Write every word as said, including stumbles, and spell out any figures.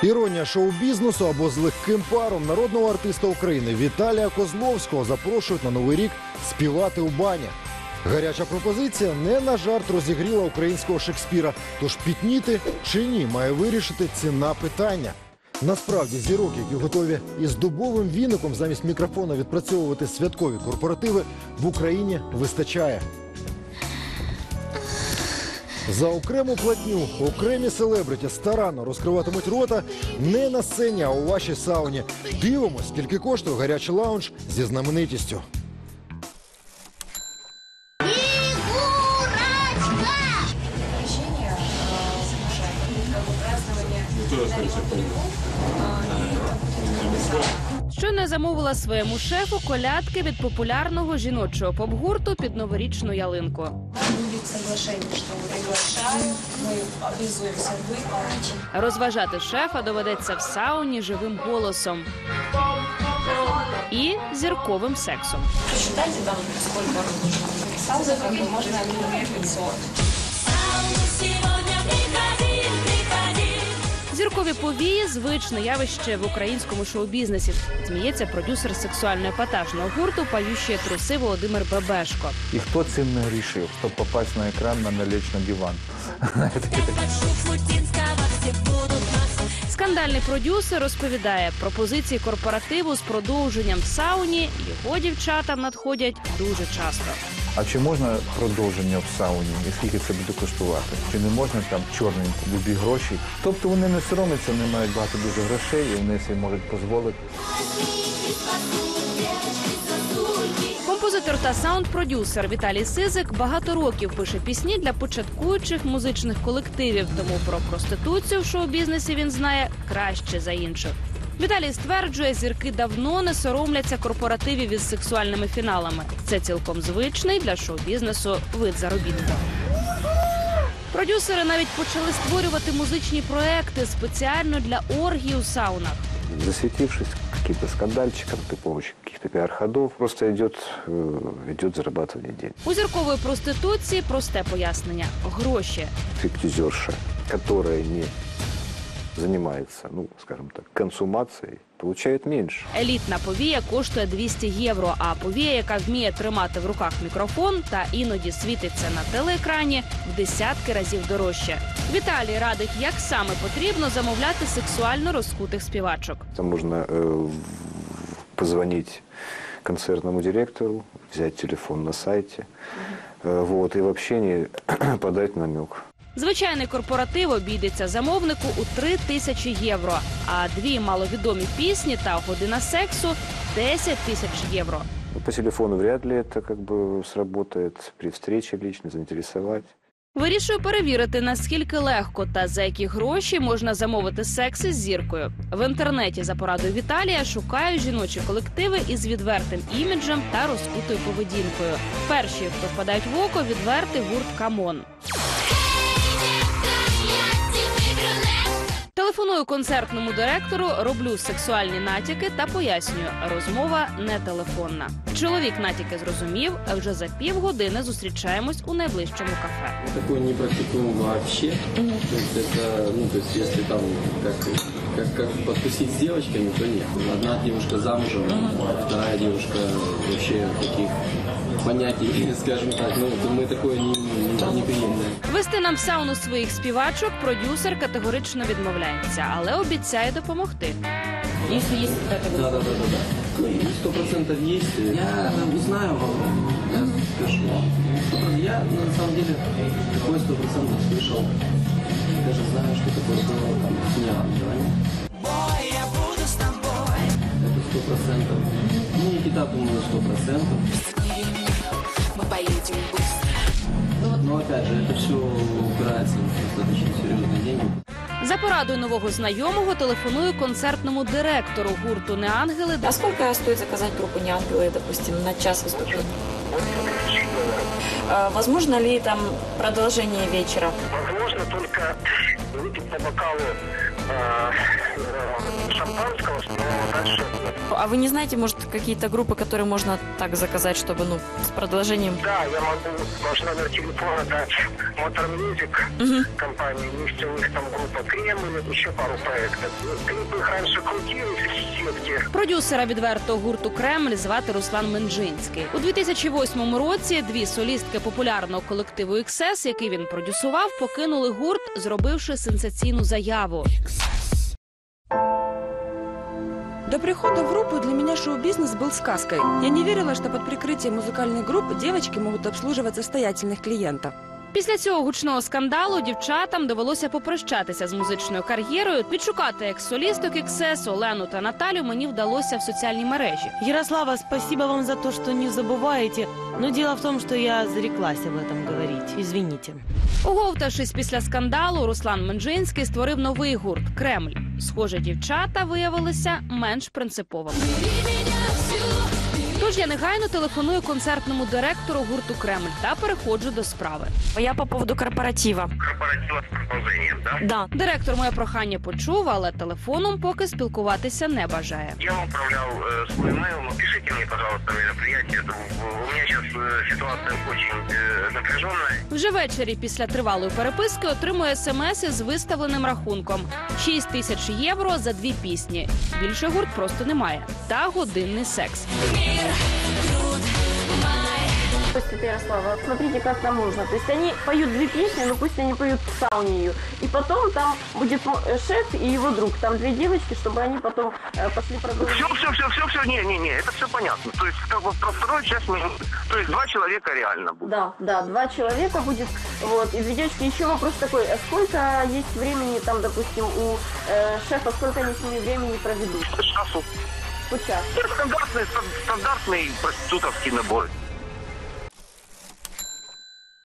Іронія шоу-бізнесу або з легким паром народного артиста України Віталія Козловського запрошують на Новий рік співати у бані. Гаряча пропозиція не на жарт розігріла українського Шекспіра. Тож пітніти чи ні, має вирішити ціна питання. Насправді зірок, які готові із дубовим віником замість мікрофона відпрацьовувати святкові корпоративи, в Україні вистачає. За окрему платню окремі селебриті старанно розкриватимуть рота не на сцені, а у вашій сауні. Дивимось, скільки коштує гарячий лаунж зі знаменитістю. Щойно замовила своєму шефу колядки від популярного жіночого поп-гурту під новорічну ялинку. Розважати шефа доведеться в сауні живим голосом і зірковим сексом. Посчитайте там, сколько саузов можно приехать. Зіркові повії – звичне явище в українському шоу-бізнесі. Зміється продюсер сексуально-епатажного гурту «Поющие труси» Володимир Бебешко. И кто ценно решил, чтобы попасть на экран, надо лечь на диван. Скандальний продюсер розповідає, пропозиції корпоративу з продовженням в сауні його дівчатам надходять дуже часто. А чи можна продовження в сауні? І скільки це буде коштувати? Чи не можна там чорненько, любі гроші? Тобто вони не соромляться, вони мають багато дуже грошей і вони собі можуть дозволити. Композитор та саунд-продюсер Віталій Сизик багато років пише пісні для початкуючих музичних колективів, тому про проституцію в шоу-бізнесі він знає краще за інших. Віталій стверджує, зірки давно не соромляться корпоративів із сексуальними фіналами. Це цілком звичний для шоу-бізнесу вид заробітку. Продюсери навіть почали створювати музичні проекти спеціально для оргій у саунах. Засветившись каким-то скандальчиком, при помощи каких-то пиар-ходов, просто идет, идет зарабатывание денег. У зіркової проституції просте пояснення – гроші. Стриптизерша, которая не занимается, ну, скажем так, консумацией, получает меньше. Елітна повія коштує двісті євро, а повія, яка вміє тримати в руках мікрофон та іноді світиться на телеекрані, в десятки разів дорожче. Віталій радить, як саме потрібно замовляти сексуально розкутих співачок. Там можно э, позвонить концертному директору, взять телефон на сайте, э, вот, и в общении подать намек. Звичайний корпоратив обійдеться замовнику у три тисячі євро, а дві маловідомі пісні та година сексу – десять тисяч євро. По телефону вряд ли это как бы сработает, при встрече лично заинтересовать. Вирішую перевірити, наскільки легко та за які гроші можна замовити секс із зіркою. В інтернеті за порадою Віталія шукаю жіночі колективи із відвертим іміджем та розкутою поведінкою. Перші, хто впадають в око – відвертий гурт «Камон». Телефоную концертному директору, роблю сексуальні натяки та пояснюю – розмова не телефонна. Чоловік натяки зрозумів, а вже за півгодини зустрічаємось у найближчому кафе. Такое не практикуем вообще. То есть это, ну, то есть если там как, как, как подкусить с девочками, то нет. Одна девушка замужем, вторая девушка вообще таких понятий, скажем так, ну, мы такое не, не, не приемлем. Вести нам в сауну своїх співачок продюсер категорично відмовляється, але обіцяє допомогти. Если есть какая-то... Да, да, да, да, да. Сто процентов есть. Я узнаю вам, я скажу. Я на самом деле такой сто процентов слышал. Даже знаю, что такое было там с неангелами. Это сто процентов. Ну, Никита, думаю, сто процентов. Но опять же, это все упирается в достаточно серьезные деньги. За порадою нового знайомого телефоную концертному директору гурту «Неангели». А сколько стоит заказать группу «Неангелы», допустим, на час выступления? А, возможно ли там продолжение вечера? Возможно только выпить по бокалу э, э, шампанского, но дальше нет. А вы не знаете, может, какие-то группы, которые можно так заказать, чтобы, ну, с продолжением? Да, я могу ваш номер телефона дать Motor Music компании. Есть у них там группа Кремль, еще пару проектов. Клипы их раньше крутились в сетке. Продюсера відвертого гурту «Кремль» звати Руслан Менджинський. У дві тисячі восьмому році дві солістки популярного колективу ікс ес, який він продюсував, покинули гурт, зробивши сенсаційну заяву. До прихода в группу для меня шоу-бизнес был сказкой. Я не верила, что под прикрытием музыкальных групп девочки могут обслуживать состоятельных клиентов. Після цього гучного скандалу дівчатам довелося попрощатися з музичною кар'єрою. Підшукати екс-солісток ікс ес Олену та Наталю мені вдалося в соціальній мережі. Ярослава, спасибо вам за то, что не забываете. Но дело в том, что я зареклась об этом говорить. Извините. Оговтавшись після скандалу, Руслан Менджинський створив новий гурт «Кремль». Схоже, дівчата виявилися менш принциповими. Тож я негайно телефоную концертному директору гурту «Кремль» та переходжу до справи. Я по поводу корпоратива. Корпоратива с предложением, да? Да. Директор моє прохання почув, але телефоном поки спілкуватися не бажає. Я вам отправлял э, свой email, напишите мне, пожалуйста, мероприятие. Это, у меня сейчас э, ситуация очень э, напряженная. Вже ввечері після тривалої переписки отримує смс із виставленим рахунком. шість тисяч євро за дві пісні. Більше гурт просто немає. Та годинний секс. То есть это Ярослава, смотрите, как там можно. То есть они поют две песни, но пусть они поют в сауне ее. И потом там будет шеф и его друг, там две девочки, чтобы они потом э, пошли продолжить. Все, все, все, все, все, не, не, не, это все понятно. То есть, как бы, про вторую часть, мы- то есть, два человека реально будут. Да, да, два человека будет. Вот. И две девочки, еще вопрос такой, а сколько есть времени там, допустим, у э, шефа, сколько они с ними времени проведут? По часу. По часу. Это стандартный, стандартный проститутовский набор.